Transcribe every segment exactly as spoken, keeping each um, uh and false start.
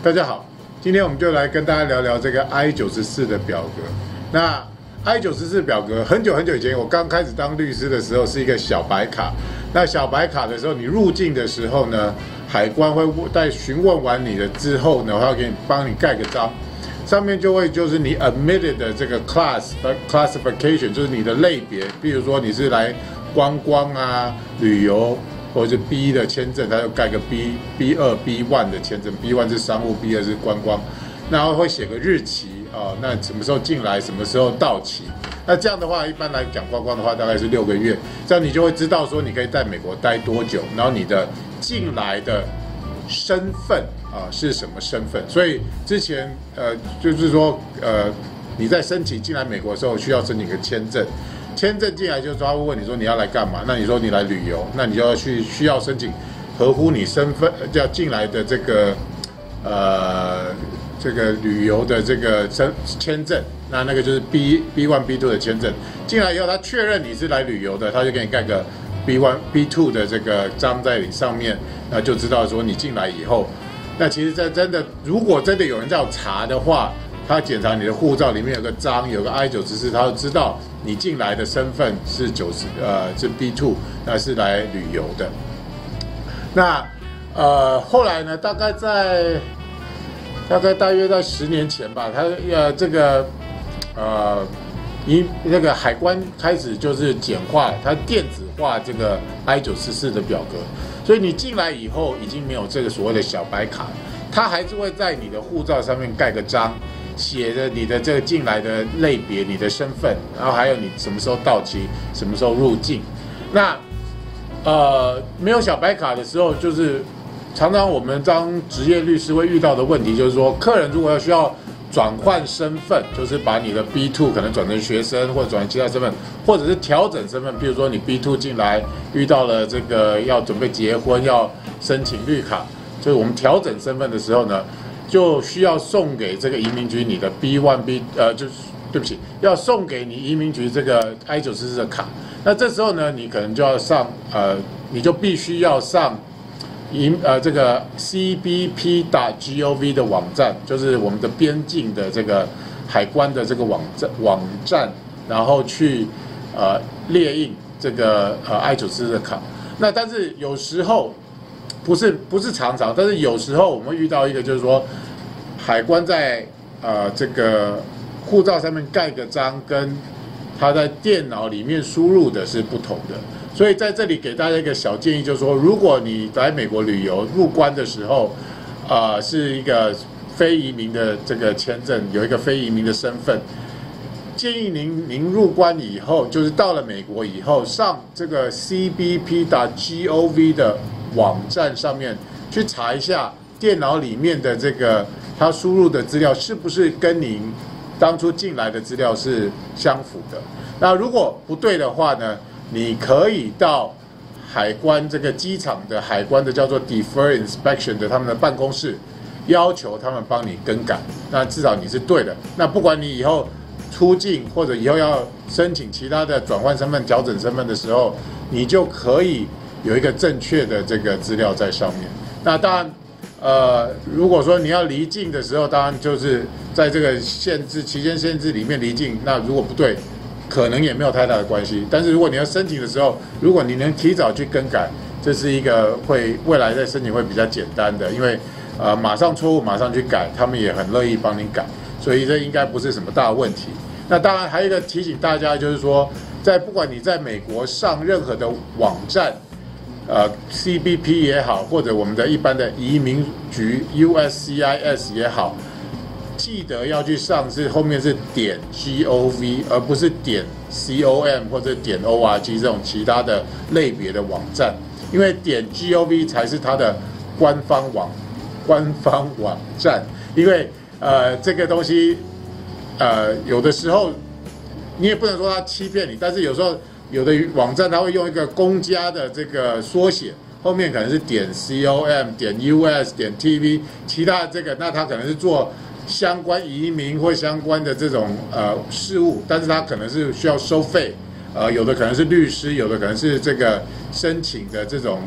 大家好，今天我们就来跟大家聊聊这个 I 九十四的表格。那 I 九十四表格很久很久以前，我刚开始当律师的时候是一个小白卡。那小白卡的时候，你入境的时候呢，海关会在询问完你的之后呢，他要给你帮你盖个章，上面就会就是你 admitted 的这个 class classification， 就是你的类别，比如说你是来观光啊、旅游。或者是 B 的签证，它就盖个 B B 二 B 一 的签证 ，B 一 是商务 ，B 二 是观光，然后会写个日期啊、呃，那什么时候进来，什么时候到期？那这样的话，一般来讲观光的话，大概是六个月，这样你就会知道说你可以在美国待多久，然后你的进来的身份啊、呃、是什么身份？所以之前呃就是说呃你在申请进来美国的时候，需要申请个签证。签证进来就是他会问你说你要来干嘛？那你说你来旅游，那你就要去需要申请合乎你身份要进来的这个呃这个旅游的这个签证，那那个就是 B B 一 B 二 的签证。进来以后，他确认你是来旅游的，他就给你盖个 B 一 B 二 的这个章在你上面，那就知道说你进来以后，那其实在真的如果真的有人要查的话，他检查你的护照里面有个章，有个 I 九十四，他就知道你进来的身份是九十呃是 B 二，那是来旅游的。那呃后来呢，大概在大概大约在十年前吧，他呃这个呃一那个海关开始就是简化，它电子化这个 I 九十四的表格，所以你进来以后已经没有这个所谓的小白卡，它还是会在你的护照上面盖个章。写着你的这个进来的类别、你的身份，然后还有你什么时候到期、什么时候入境。那呃，没有小白卡的时候，就是常常我们当职业律师会遇到的问题，就是说，客人如果要需要转换身份，就是把你的 B 二 可能转成学生，或者转成其他身份，或者是调整身份，比如说你 B 二 进来遇到了这个要准备结婚，要申请绿卡，就是我们调整身份的时候呢。就需要送给这个移民局你的 B 一 B 呃，就是对不起，要送给你移民局这个 I 九十四的卡。那这时候呢，你可能就要上呃，你就必须要上移呃这个 C B P 点 gov 的网站，就是我们的边境的这个海关的这个网站网站，然后去呃列印这个呃 I 九十四的卡。那但是有时候。不是不是常常，但是有时候我们会遇到一个，就是说，海关在呃这个护照上面盖个章，跟他在电脑里面输入的是不同的。所以在这里给大家一个小建议，就是说，如果你来美国旅游入关的时候，啊、呃、是一个非移民的这个签证，有一个非移民的身份，建议您您入关以后，就是到了美国以后，上这个 C B P 点 gov 的。网站上面去查一下电脑里面的这个他输入的资料是不是跟您当初进来的资料是相符的。那如果不对的话呢，你可以到海关这个机场的海关的叫做 Defer Inspection 的他们的办公室，要求他们帮你更改。那至少你是对的。那不管你以后出境或者以后要申请其他的转换身份、调整身份的时候，你就可以。有一个正确的这个资料在上面。那当然，呃，如果说你要离境的时候，当然就是在这个限制期间限制里面离境。那如果不对，可能也没有太大的关系。但是如果你要申请的时候，如果你能提早去更改，这是一个会未来在申请会比较简单的，因为呃马上错误马上去改，他们也很乐意帮你改，所以这应该不是什么大问题。那当然还有一个提醒大家，就是说，在不管你在美国上任何的网站。呃 ，C B P 也好，或者我们的一般的移民局 U S C I S 也好，记得要去上是后面是点 gov， 而不是点 com 或者点 org 这种其他的类别的网站，因为点 gov 才是它的官方网官方网站，因为呃这个东西呃有的时候你也不能说它欺骗你，但是有时候。有的网站它会用一个公家的这个缩写，后面可能是点 com、点 us、点 tv， 其他的这个，那它可能是做相关移民或相关的这种呃事务，但是它可能是需要收费，呃，有的可能是律师，有的可能是这个申请的这种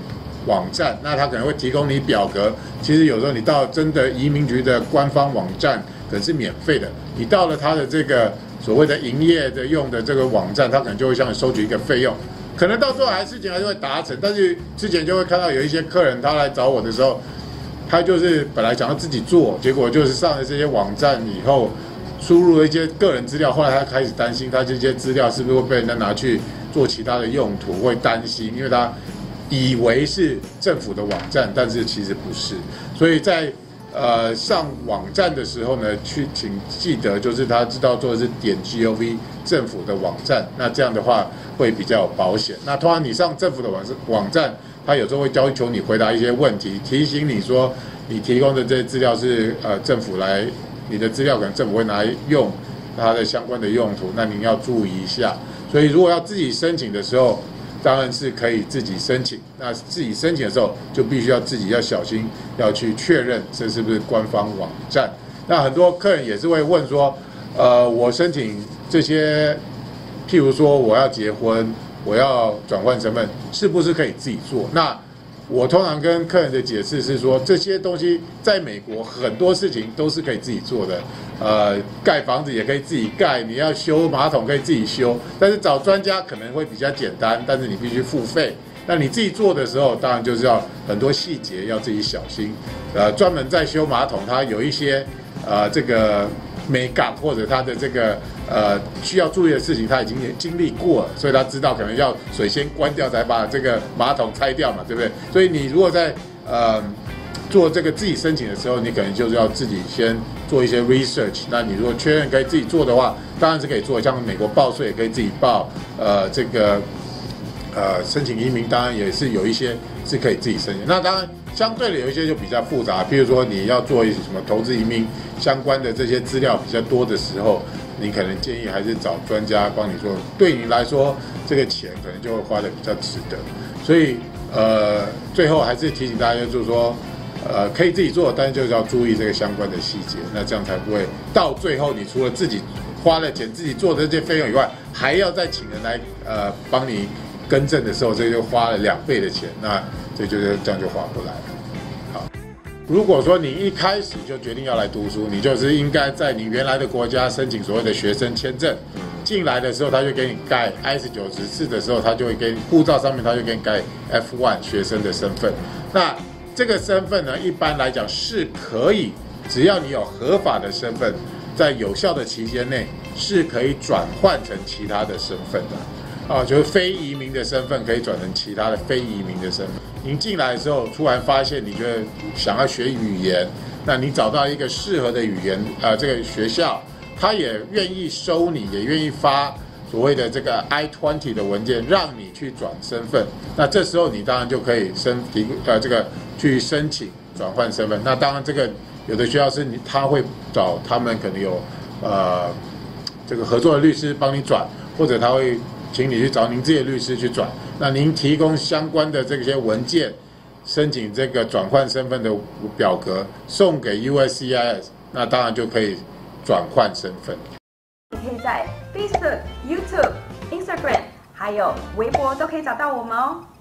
网站，那它可能会提供你表格。其实有时候你到真的移民局的官方网站，可能是免费的。你到了它的这个所谓的营业的用的这个网站，它可能就会向你收取一个费用。可能到最后还事情还是会达成，但是之前就会看到有一些客人他来找我的时候，他就是本来想要自己做，结果就是上了这些网站以后，输入了一些个人资料，后来他开始担心，他这些资料是不是会被人家拿去做其他的用途，会担心，因为他以为是政府的网站，但是其实不是。所以在呃上网站的时候呢，去请记得就是他知道做的是点 gov 政府的网站，那这样的话会比较有保险。那通常你上政府的网网站，他有时候会要求你回答一些问题，提醒你说你提供的这些资料是呃政府来，你的资料可能政府会拿来用它的相关的用途，那您要注意一下。所以如果要自己申请的时候，当然是可以自己申请。那自己申请的时候，就必须要自己要小心，要去确认这是不是官方网站。那很多客人也是会问说，呃，我申请这些，譬如说我要结婚，我要转换身份，是不是可以自己做？那我通常跟客人的解释是说，这些东西在美国很多事情都是可以自己做的。呃，盖房子也可以自己盖，你要修马桶可以自己修，但是找专家可能会比较简单，但是你必须付费。那你自己做的时候，当然就是要很多细节要自己小心。呃，专门在修马桶，它有一些呃这个美感或者它的这个呃需要注意的事情，他已经经历过了，所以他知道可能要水先关掉，才把这个马桶拆掉嘛，对不对？所以你如果在呃做这个自己申请的时候，你可能就是要自己先做一些 research。那你如果确认可以自己做的话，当然是可以做，像美国报税也可以自己报，呃，这个呃申请移民当然也是有一些是可以自己申请。那当然相对的有一些就比较复杂，比如说你要做一些什么投资移民相关的这些资料比较多的时候，你可能建议还是找专家帮你做，对你来说这个钱可能就会花得比较值得。所以呃，最后还是提醒大家，就是说。呃，可以自己做，但是就是要注意这个相关的细节，那这样才不会到最后，你除了自己花了钱自己做的这些费用以外，还要再请人来呃帮你更正的时候，这就花了两倍的钱，那这就是这样就划不来了。好，如果说你一开始就决定要来读书，你就是应该在你原来的国家申请所谓的学生签证，进来的时候他就给你盖 I 十九十四的时候，他就会给你护照上面他就给你盖 F 一 学生的身份，那。这个身份呢，一般来讲是可以，只要你有合法的身份，在有效的期间内是可以转换成其他的身份的，啊，就是非移民的身份可以转成其他的非移民的身份。您进来的时候，突然发现你觉得想要学语言，那你找到一个适合的语言，呃，这个学校，他也愿意收你，也愿意发。所谓的这个 I 二十 的文件，让你去转身份，那这时候你当然就可以申提呃这个去申请转换身份。那当然这个有的学校是你他会找他们可能有呃这个合作的律师帮你转，或者他会请你去找您自己的律师去转。那您提供相关的这些文件，申请这个转换身份的表格送给 U S C I S， 那当然就可以转换身份。 你可以在 Facebook、YouTube、Instagram 还有微博都可以找到我们哦。